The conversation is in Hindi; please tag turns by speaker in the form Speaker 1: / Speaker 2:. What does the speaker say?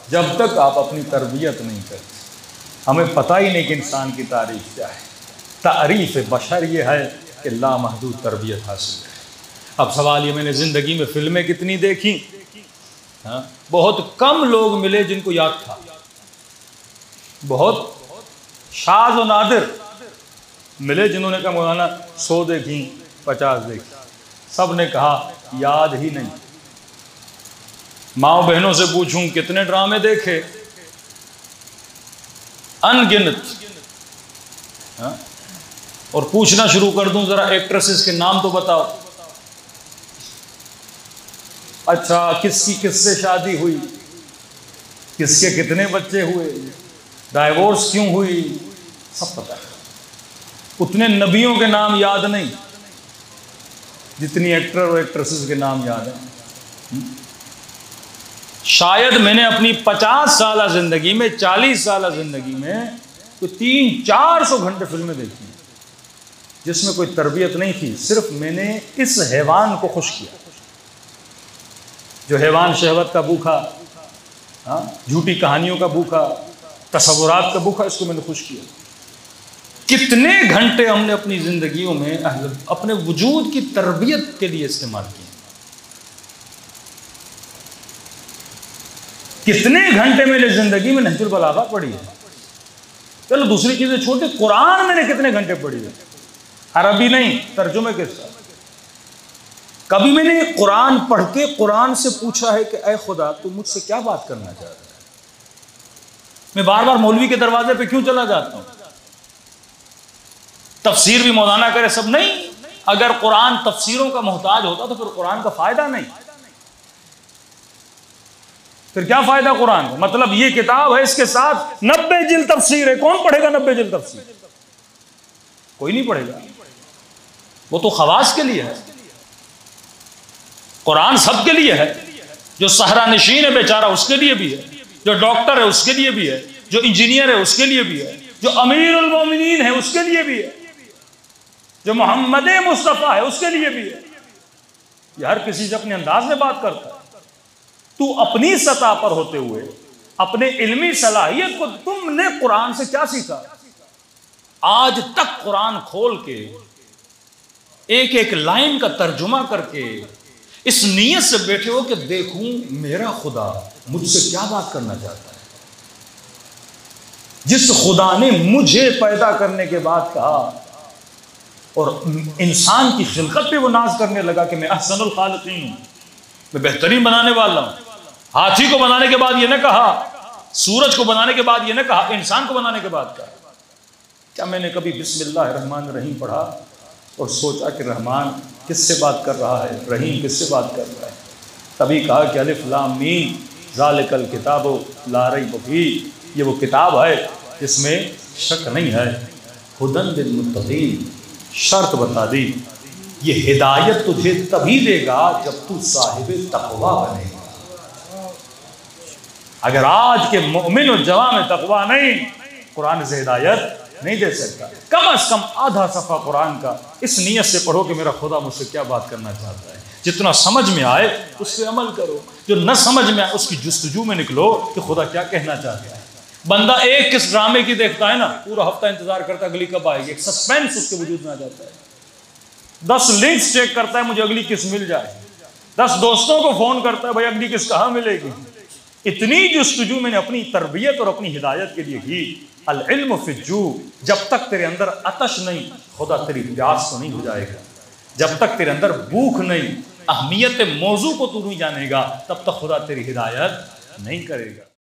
Speaker 1: जब तक आप अपनी तरबियत नहीं करते। हमें पता ही नहीं कि इंसान की तारीफ क्या है। तारीफ बशर ये है कि लामहदूद तरबियत हासिल है। अब सवाल ये, मैंने ज़िंदगी में फ़िल्में कितनी देखी, हाँ, बहुत कम लोग मिले जिनको याद था। बहुत शाज़ और नादिर मिले जिन्होंने कहा मौलाना 100 देखी, 50 देखी। सब ने कहा याद ही नहीं। माओ बहनों से पूछूं कितने ड्रामे देखे, अनगिनत। हाँ? और पूछना शुरू कर दूं जरा एक्ट्रेसेस के नाम तो बताओ। अच्छा, किसकी किससे शादी हुई, किसके कितने बच्चे हुए, डाइवोर्स क्यों हुई, सब पता है। उतने नबियों के नाम याद नहीं जितनी एक्टर और एक्ट्रेसेस के नाम याद हैं। शायद मैंने अपनी 50 साल जिंदगी में, 40 साल जिंदगी में तो 300-400 घंटे फिल्में देखी हैं जिसमें कोई तरबियत नहीं थी। सिर्फ मैंने इस हैवान को खुश किया, जो हैवान शहवत का भूखा, झूठी कहानियों का भूखा, तसव्वुरात का भूखा, इसको मैंने खुश किया। कितने घंटे हमने अपनी जिंदगियों में अपने वजूद की तरबियत के लिए इस्तेमाल किए। कितने घंटे मेरे जिंदगी में नहजुल बलागा पढ़ी है। चलो दूसरी चीजें छोटे, कुरान मैंने कितने घंटे पढ़ी है, अरबी नहीं, तर्जुमे के साथ। कभी मैंने कुरान पढ़ के कुरान से पूछा है कि ऐ खुदा तू मुझसे क्या बात करना चाहता है। मैं बार बार मौलवी के दरवाजे पे क्यों चला जाता हूं, तफसीर भी मौलाना करे सब नहीं। अगर कुरान तफसीरों का मोहताज होता तो फिर कुरान का फायदा नहीं। फिर क्या फायदा कुरान का? मतलब ये किताब है, इसके साथ 90 जिल्द तफसीर है। कौन पढ़ेगा 90 जिल्द तफसीर? कोई नहीं पढ़ेगा। वो तो खवास के लिए है। कुरान सबके लिए है। जो सहरा नशीन है बेचारा उसके लिए भी है, जो डॉक्टर है उसके लिए भी है, जो इंजीनियर है उसके लिए भी है, जो अमीरुल मोमिनीन है उसके लिए भी है, जो मोहम्मद मुस्तफ़ा है उसके लिए भी है। ये हर किसी से अपने अंदाज में बात करता है। तू अपनी सतह पर होते हुए अपने इल्मी सलाहियत को, तुमने कुरान से क्या सीखा? आज तक कुरान खोल के एक एक लाइन का तर्जुमा करके इस नीयत से बैठे हो कि देखूं मेरा खुदा मुझसे क्या बात करना चाहता है। जिस खुदा ने मुझे पैदा करने के बाद कहा और इंसान की खिलकत पे वो नाज करने लगा कि मैं अहसनुल खालिकीन हूं, मैं बेहतरीन बनाने वाला हूं। हाथी को बनाने के बाद ये न कहा, सूरज को बनाने के बाद ये न कहा, इंसान को बनाने के बाद कहा। क्या मैंने कभी बिस्मिल्लाह रहमान रहीम पढ़ा और सोचा कि रहमान किससे बात कर रहा है, रहीम किससे बात कर रहा है? तभी कहा कि अलिफ लाम मीम ज़ालिकल किताबु ला रैब फीह, ये वो किताब है जिसमें शक नहीं है। हुदन लिलमुत्तक़ीन, शर्त बता दी, ये हिदायत तुझे तभी देगा जब तू साहिब तक़वा बनेगा। अगर आज के मोमिन और जवां में तक़वा नहीं, कुरान से हिदायत नहीं दे सकता। कम से कम आधा सफ़ा कुरान का इस नीयत से पढ़ो कि मेरा खुदा मुझसे क्या बात करना चाहता है। जितना समझ में आए उस पर अमल करो, जो न समझ में आए उसकी जुस्तजू में निकलो कि खुदा क्या कहना चाहता है। बंदा एक किस ड्रामे की देखता है ना, पूरा हफ्ता इंतजार करता है अगली कब आएगी। एक सस्पेंस उसके वजूद में आ जाता है। 10 लिंक्स चेक करता है मुझे अगली किस मिल जाए। 10 दोस्तों को फोन करता है भाई अगली किस कहाँ मिलेगी। इतनी जुस्तजू मैंने अपनी तरबियत और अपनी हिदायत के लिए की। अल इल्म फिज्जू, जब तक तेरे अंदर आतश नहीं खुदा तेरी प्यास तो नहीं बुझाएगा। जब तक तेरे अंदर भूख नहीं, अहमियत मौजू को तू नहीं जानेगा, तब तक खुदा तेरी हिदायत नहीं करेगा।